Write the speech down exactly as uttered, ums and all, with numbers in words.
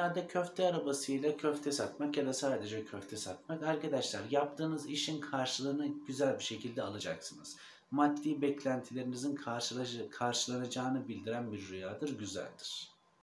Rüyada köfte arabasıyla köfte satmak ya da sadece köfte satmak. Arkadaşlar, yaptığınız işin karşılığını güzel bir şekilde alacaksınız. Maddi beklentilerinizin karşılanacağını bildiren bir rüyadır, güzeldir.